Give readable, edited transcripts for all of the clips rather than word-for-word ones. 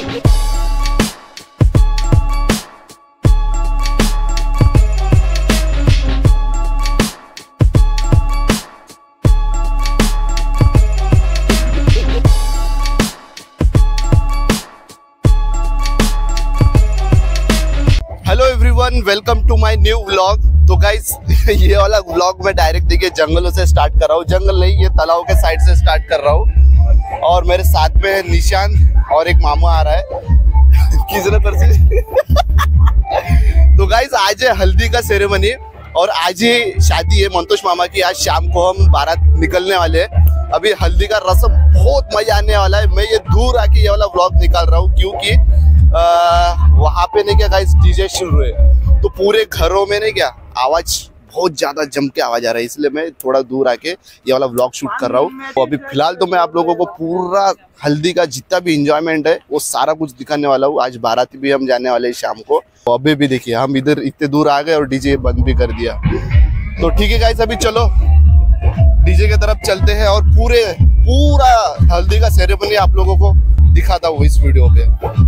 Welcome to my new vlog. तो guys ये वाला व्लॉग मैं डायरेक्ट देखिए जंगलों से स्टार्ट कर रहा हूँ। जंगल नहीं, ये तालाब के साइड से स्टार्ट कर रहा हूँ। और मेरे साथ में निशान और एक मामा आ रहा है किसने पर से तो गाइस आज है हल्दी का सेरेमनी और आज ही शादी है मंतोष मामा की। आज शाम को हम बारात निकलने वाले हैं। अभी हल्दी का रस्म बहुत मजा आने वाला है। मैं ये दूर आके ये वाला व्लॉग निकाल रहा हूँ क्योंकि वहाँ पे नहीं क्या गाइस डीजे शुरू है, तो पूरे घरों में नहीं क्या आवाज बहुत ज्यादा जम के आवाज आ रहा है, इसलिए मैं थोड़ा दूर आके ये वाला व्लॉग शूट कर रहा हूँ। तो अभी फिलहाल तो मैं आप लोगों को पूरा हल्दी का जितना भी इंजॉयमेंट है वो सारा कुछ दिखाने वाला हूँ। आज बाराती भी हम जाने वाले हैं शाम को। तो अभी भी देखिए हम इधर इतने दूर आ गए और डीजे बंद भी कर दिया। तो ठीक है गाइस, अभी चलो डीजे की तरफ चलते हैं और पूरा हल्दी का सेरेमनी आप लोगों को दिखाता हूँ इस वीडियो पे।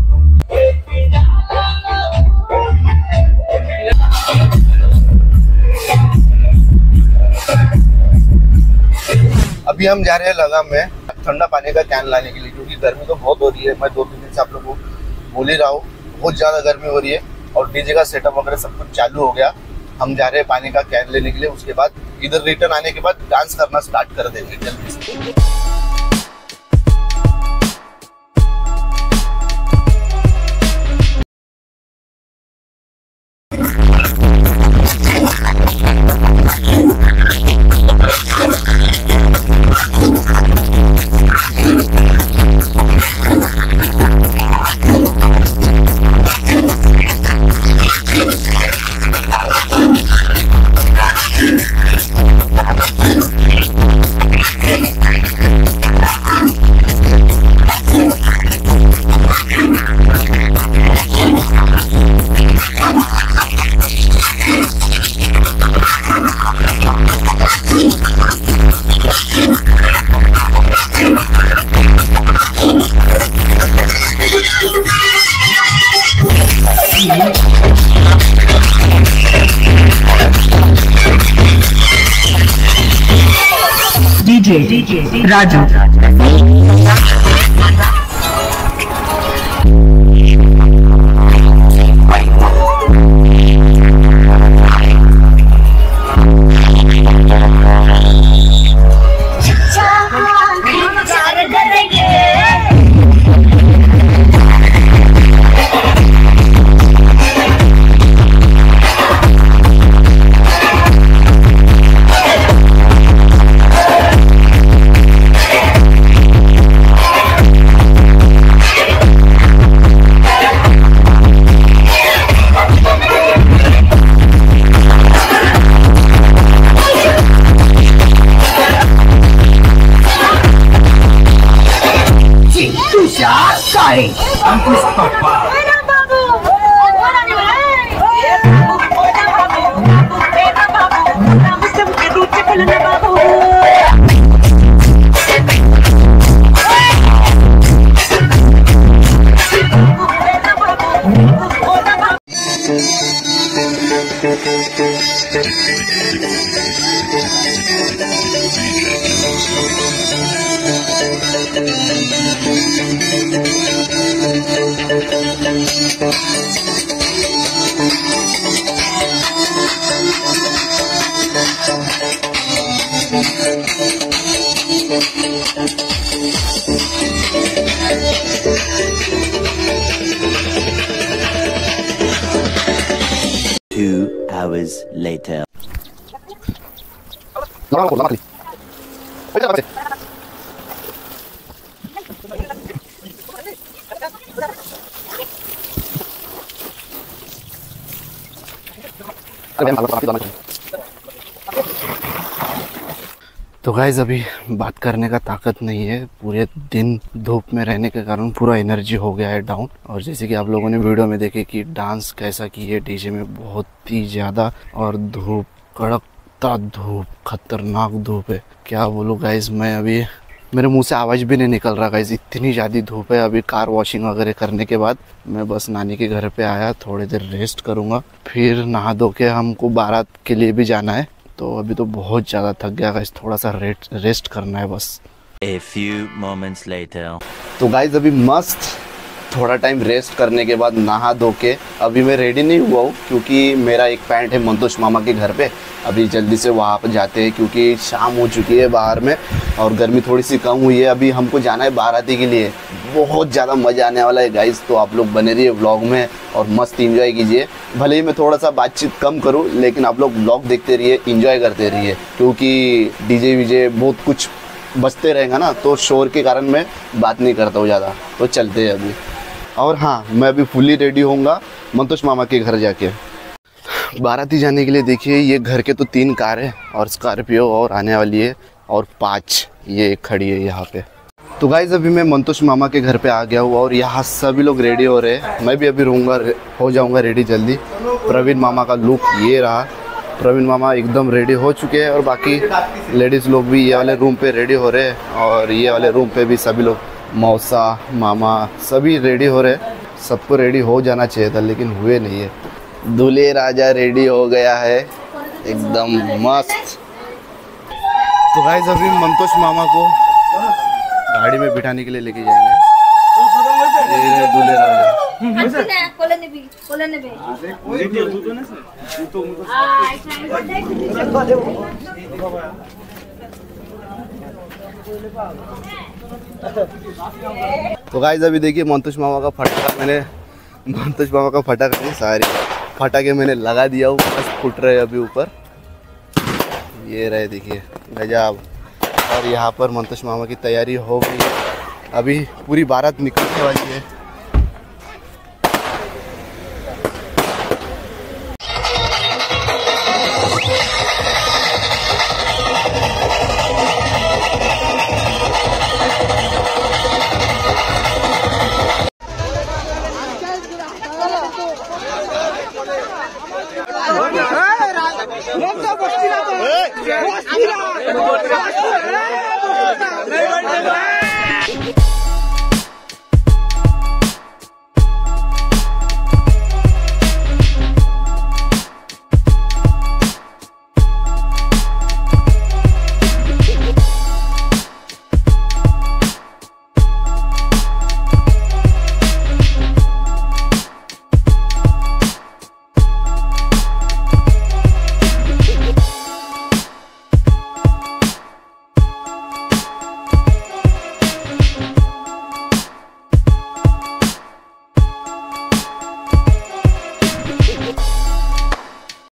अभी हम जा रहे हैं लगाम में ठंडा पानी का कैन लाने के लिए, क्योंकि गर्मी तो बहुत हो रही है। मैं 2-3 दिन से आप लोगों को बोल ही रहा हूँ, बहुत ज्यादा गर्मी हो रही है और डीजे का सेटअप वगैरह सब कुछ चालू हो गया। हम जा रहे हैं पानी का कैन लेने के लिए। उसके बाद इधर रिटर्न आने के बाद डांस करना स्टार्ट कर देंगे जल्दी से। DJ Raju। Two hours later. तो गाइस अभी बात करने का ताकत नहीं है, पूरे दिन धूप में रहने के कारण पूरा एनर्जी हो गया है डाउन। और जैसे कि आप लोगों ने वीडियो में देखे कि डांस कैसा की है डीजे में, बहुत ही ज़्यादा और धूप, कड़कता धूप, खतरनाक धूप है। क्या बोलूँ गाइस, मैं अभी मेरे मुंह से आवाज़ भी नहीं निकल रहा गाइस, इतनी ज़्यादा धूप है। अभी कार वॉशिंग वगैरह करने के बाद मैं बस नानी के घर पे आया, थोड़ी देर रेस्ट करूँगा, फिर नहा धो के हमको बारात के लिए भी जाना है। तो अभी तो बहुत ज़्यादा थक गया गाइस, थोड़ा सा रेस्ट करना है बस। A few moments later. तो गाइस अभी मस्त थोड़ा टाइम रेस्ट करने के बाद नहा धो के अभी मैं रेडी नहीं हुआ हूँ, क्योंकि मेरा एक पैंट है मंतोष मामा के घर पे। अभी जल्दी से वहाँ पर जाते हैं क्योंकि शाम हो चुकी है बाहर में और गर्मी थोड़ी सी कम हुई है। अभी हमको जाना है बाराती के लिए, बहुत ज़्यादा मज़ा आने वाला है गाइस। तो आप लोग बने रहिए व्लॉग में और मस्त इंजॉय कीजिए। भले ही मैं थोड़ा सा बातचीत कम करूँ, लेकिन आप लोग व्लॉग देखते रहिए, इंजॉय करते रहिए, क्योंकि डीजे वीजे बहुत कुछ बजते रहेगा ना, तो शोर के कारण मैं बात नहीं करता हूँ ज़्यादा। तो चलते हैं अभी। और हाँ, मैं अभी फुल्ली रेडी होऊंगा मंतोष मामा के घर जाके बाराती जाने के लिए। देखिए ये घर के तो 3 कार है और स्कॉर्पियो और आने वाली है और 5 ये खड़ी है यहाँ पे। तो गाइज अभी मैं मंतोष मामा के घर पे आ गया हूँ और यहाँ सभी लोग रेडी हो रहे हैं। मैं भी अभी हो जाऊँगा रेडी जल्दी। प्रवीण मामा का लुक ये रहा, प्रवीण मामा एकदम रेडी हो चुके हैं और बाकी लेडीज़ लोग भी ये वाले रूम पे रेडी हो रहे हैं और ये वाले रूम पे भी सभी लोग, मौसा मामा सभी रेडी हो रहे हैं। सबको रेडी हो जाना चाहिए था लेकिन हुए नहीं है। दूल्हे राजा रेडी हो गया है एकदम मस्त। तो गाइस अभी मंतोष मामा को गाड़ी में बिठाने के लिए लेके जाएंगे। ये रहे दूल्हे राजा। तो गाइस अभी देखिए मंतोष मामा का फटाका नहीं, सारे फटाके मैंने लगा दिया हूँ, बस फुट रहे अभी ऊपर। ये रहे देखिए गजब। और यहाँ पर मंतोष मामा की तैयारी हो गई है, अभी पूरी बारात निकलने वाली है।